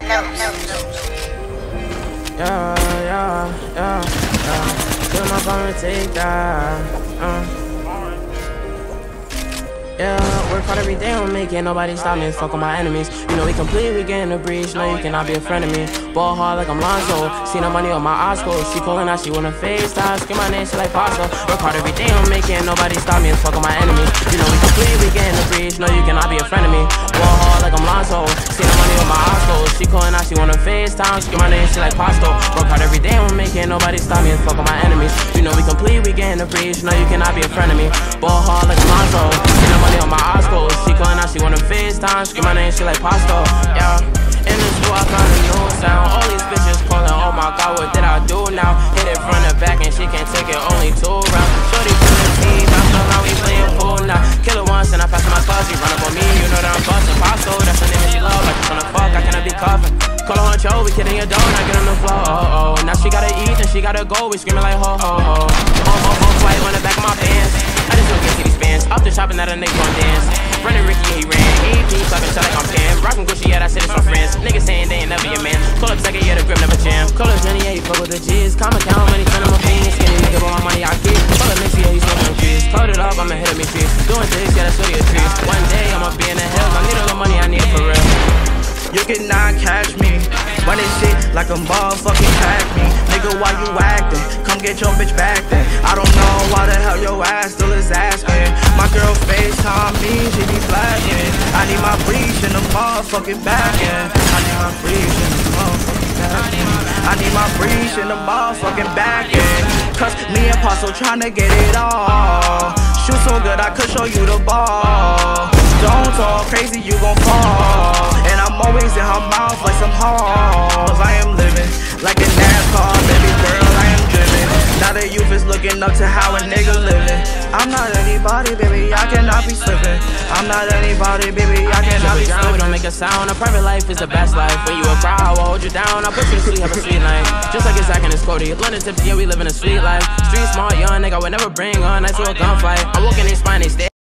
Yeah. Kill my phone and take that. Yeah, work hard every day on making nobody stop me. Fuck with my enemies. You know we complete, we get in the breach. No, you cannot be a friend of me. Ball hard like I'm Lonzo. See no money on my eyes closed. She calling out, she wanna FaceTime. Scream my name, she like pasta. Work hard every day on making nobody stop me. Fuck with my enemies. You know we complete, we get in the breach. No, you cannot be a friend of me. Ball hard like I'm Lonzo. See no money on my eyes closed. She calling out, she wanna FaceTime. Scream my name, she like pasta. Work hard every day on making nobody stop me. Fuck with my enemies. You know we complete, we get in the breach. No, you cannot be a friend of me. Ball hard like I'm Lonzo. See no money on my eyes closed. She calling out, she wanna FaceTime. Scream my name, she like pasta. Yeah. In this school, I found a new sound. All these bitches calling, oh my god, what did I do now? Hit it front and back and she can't take it, only 2 rounds. Shorty from the team, I feel like we playing pool now. Kill it once and I pass my class, she run up on me. You know that I'm bustin' Pasto, that's the name that she love. Like she's gonna fuck, I cannot be coughing. Call her on Joe, we kidding your dough, not get on the floor. Oh. Now she gotta eat and she gotta go, we screaming like ho. Flight on the back of my pants. I just don't get to these fans. Up the shopping that a nigga gon' dance. Running Ricky, he ran. EP clapping shit like I'm Pam. Rockin' Gucci, yeah, that shit is my friends. Niggas saying they ain't never your man. Call up second, yeah, the grip never jam. Call up Jenny, yeah, he fuck with the G's. Calm account, money, turn on my penis. Skinny nigga, but my money I keep. Call up Mixie, yeah, he's smoking them trees. Called it up, I'ma hit him, me trees. Doing things, yeah, that's really a trees. One day, I'ma be in the hills. I need all the money, I need it for real. You cannot catch me. Running shit like a motherfucking pack me. Nigga, why you acting? Come get your bitch back then. I don't know why the hell your ass still is asking. My girl FaceTime me, she be flashing. I need my breach in the motherfucking back end. I need my breach in the motherfucking back end. I need my breach in the motherfucking back end. Cause me and Pasto tryna get it all. Shoot so good I could show you the ball. Don't talk crazy, you gon' fall. And I'm always in her mouth like some halls. I am living like a NASCAR, baby girl, I am driven. Now the youth is looking up to how a nigga living. I'm not anybody, baby, I cannot be slipping. I'm not anybody, baby, I cannot be slipping. We don't make a sound, a private life is the best life. When you a cry, I will hold you down, I'll put you to sleep, have a sweet night. Just like it's Zach and it's Cody, London tipsy, yeah, we living a sweet life. Street smart, young nigga, would never bring on nights to a gunfight. I walk in their spine, they stay.